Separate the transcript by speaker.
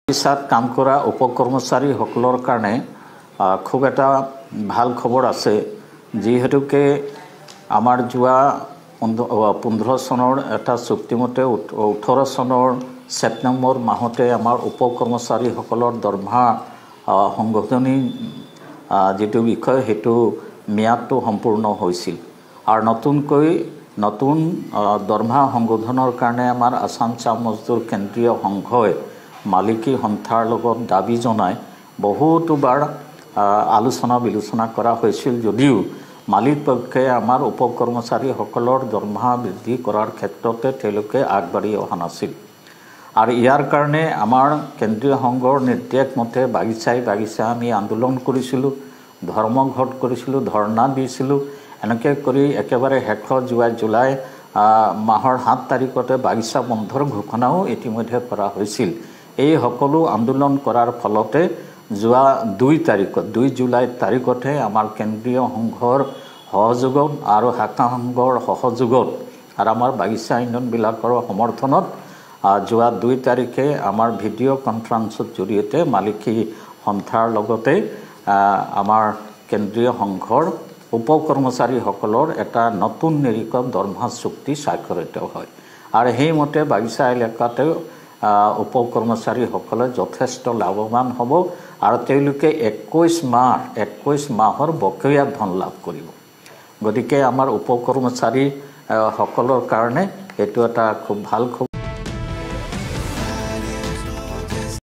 Speaker 1: বাগিচাত কাম কৰা উপকৰ্মচাৰীসকলৰ কাৰণে খুব এটা ভাল খবৰ আছে যিহেতুকে আমাৰ যোৱা 15 চনৰ এটা চুক্তিমতে 18 চনৰ ছেপ্টেম্বৰ মাহতে আমাৰ উপকৰ্মচাৰীসকলৰ দৰমহা সংশোধনী যেটো বিষয় হেতু মেয়াদটো সম্পূৰ্ণ হৈছিল আৰু নতুন দৰমহা সংশোধনৰ কাৰণে আমাৰ আসাম চাহ মজদুৰ কেন্দ্ৰীয় সংঘই মালিকী সন্থাৰ লগত দাবী জনাই বহুতবাৰ আলোচনা বিলোচনা কৰা হৈছিল যদিও মালিক পক্ষে আমাৰ উপকৰ্মচাৰীসকলৰ দৰমহা বৃদ্ধি কৰাৰ ক্ষেত্ৰতে তেওঁলোকে আগবাঢ়ি অহা নাছিল আৰু ইয়াৰ কাৰণে আমাৰ কেন্দ্ৰীয় সংঘৰ নিৰ্দেশ মতে বাগিচা আমি আন্দোলন কৰিছিলোঁ ধৰ্মঘট কৰিছিলোঁ ধৰ্ণা দিছিলোঁ এনেকৈ কৰি একেবাৰে শেষত যোৱা জুলাই মাহৰ 7 তাৰিখতে বাগিচা বন্ধৰ ঘোষণাও ইতিমধ্যে কৰা হৈছিল এই সকলো আন্দোলন কৰাৰ ফলতে যোৱা 2 জুলাই তাৰিখতে আমাৰ কেন্দ্ৰীয় সংঘৰ সহযোগত আৰু শাখা সংঘৰ সহযোগত আৰু আমাৰ বাগিচা ইউনিয়নবিলাকৰ সমৰ্থনত যোৱা 2 তাৰিখে আমাৰ ভিডিঅ' কনফাৰেন্সৰ জৰিয়তে মালিকী সন্থাৰ লগতে আমাৰ কেন্দ্ৰীয় সংঘৰ উপকৰ্মচাৰীসকলৰ এটা নতুন নিৰীক্ষক দৰমহা চুক্তি স্বাক্ষৰিত হয় আৰু সেইমতে বাগিচা এলেকাতে উপকৰ্মচাৰীসকলে যথেষ্ট লাভৱান হ'ব আৰু তেওঁলোকে 21 মাহৰ বকেয়া ধন লাভ কৰিব গতিকে আমাৰ উপকৰ্মচাৰীসকলৰ কাৰণে এইটো এটা খুব ভাল খবৰ